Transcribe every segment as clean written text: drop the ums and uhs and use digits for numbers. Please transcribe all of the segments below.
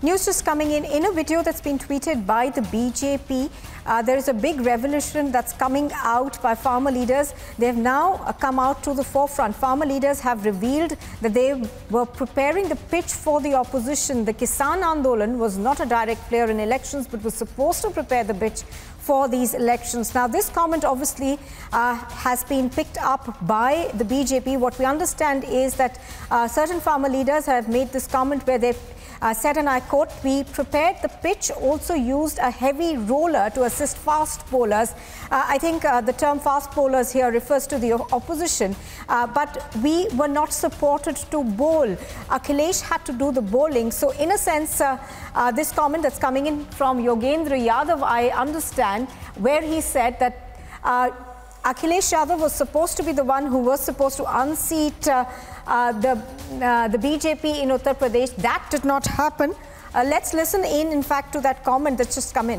News just coming in a video that's been tweeted by the BJP. There is a big revolution that's coming out by farmer leaders. They have now come out to the forefront. Farmer leaders have revealed that they were preparing the pitch for the opposition. The Kisan Andolan was not a direct player in elections, but was supposed to prepare the pitch for these elections. Now, this comment obviously has been picked up by the BJP. What we understand is that certain farmer leaders have made this comment where they've said, and I quote, "We prepared the pitch, also used a heavy roller to assist fast bowlers." I think the term fast bowlers here refers to the opposition, but we were not supported to bowl. Akhilesh had to do the bowling. So in a sense, this comment that's coming in from Yogendra Yadav, I understand, where he said that Akhilesh Yadav was supposed to be the one who was supposed to unseat the BJP in Uttar Pradesh. That did not happen. Let's listen in fact, to that comment that's just come in.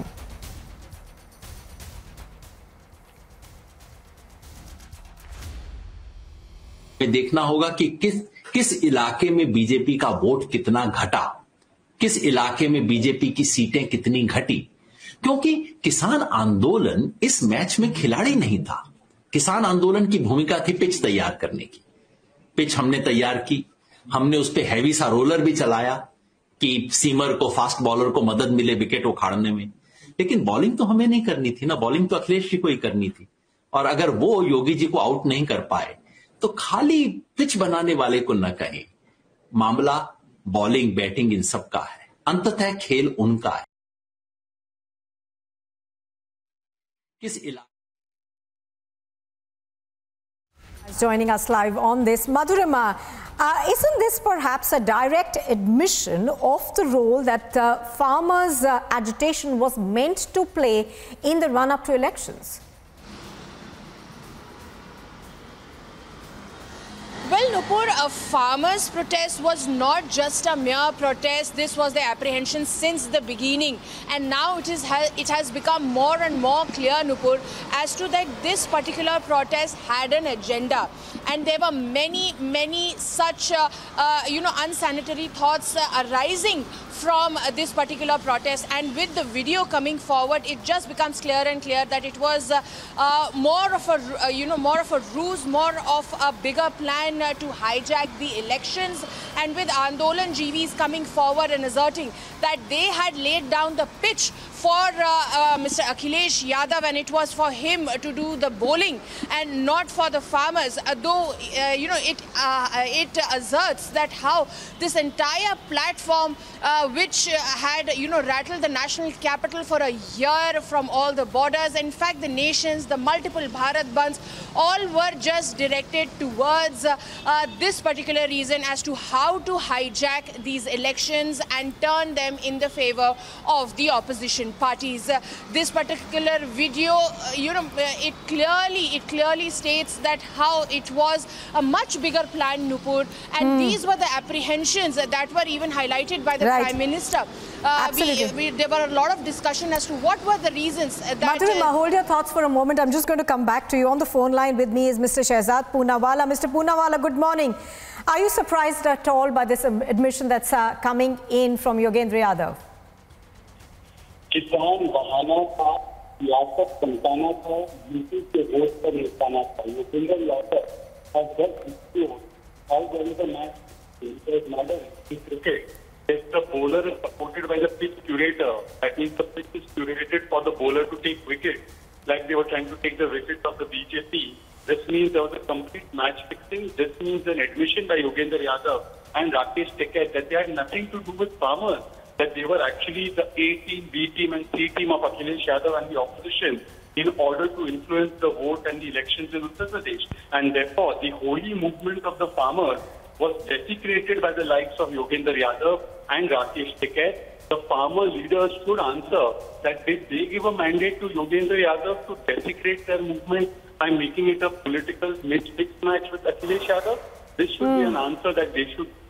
देखना होगा कि किस इलाके में BJP का vote कितना घटा, किस इलाके में बीजेपी की सीटें कितनी घटी, क्योंकि किसान आंदोलन इस मैच में खिलाड़ी नहीं था। किसान आंदोलन की भूमिका थी पिच तैयार करने की। पिच हमने तैयार की, हमने उस पे हैवी सा रोलर भी चलाया कि सीमर को, फास्ट बॉलर को मदद मिले विकेट उखाड़ने में। लेकिन बॉलिंग तो हमें नहीं करनी थी ना, बॉलिंग तो अखिलेश जी को ही करनी थी। और अगर वो योगी जी को आउट नहीं कर पाए तो खाली पिच बनाने वाले को न कहें। मामला बॉलिंग, बैटिंग इन सब का है, अंततः खेल उनका है। किस इलाके joining us live on this. Madhurima, isn't this perhaps a direct admission of the role that farmers' agitation was meant to play in the run-up to elections? Well, Nupur, a farmers' protest was not just a mere protest. This was the apprehension since the beginning. And now it has become more and more clear, Nupur, as to that this particular protest had an agenda. And there were many such, unsanitary thoughts arising from this particular protest. And with the video coming forward, it just becomes clear and clear that it was more of a ruse, more of a bigger plan to hijack the elections. And with Andolan GVs coming forward and asserting that they had laid down the pitch for Mr. Akhilesh Yadav, and it was for him to do the bowling and not for the farmers. Though it asserts that how this entire platform, which had rattled the national capital for a year from all the borders, in fact the nations, the multiple Bharat Bandhs, all were just directed towards this particular reason as to how to hijack these elections and turn them in the favor of the opposition parties. This particular video, it clearly states that how it was a much bigger plan, Nupur, and these were the apprehensions that were even highlighted by the Prime Minister. There were a lot of discussion as to what were the reasons that... Madhurima, hold your thoughts for a moment. I'm just going to come back to you. On the phone line with me is Mr. Shehzad Poonawalla. Mr. Poonawalla, good morning. Are you surprised at all by this admission that's coming in from Yogendra Yadav? किसान बहाना था, सियासत समझाना था, UP के vote पर निशाना था। Yogendra Yadav has just discussed how there is a match in cricket. If the bowler is supported by the pitch curator, that means the pitch is curated for the bowler to take wicket, like they were trying to take the wicket of the BJP. This means there was a complete match fixing. This means an admission by Yogendra Yadav and Rakesh Tikait that they had nothing to do with farmers, that they were actually the A team, B team and C team of Akhilesh Yadav and the opposition in order to influence the vote and the elections in Uttar Pradesh. And therefore, the holy movement of the farmers was desecrated by the likes of Yogendra Yadav and Rakesh Tikait. The farmer leaders should answer that did they give a mandate to Yogendra Yadav to desecrate their movement by making it a political mixed match with Akhilesh Yadav? This should be an answer that they should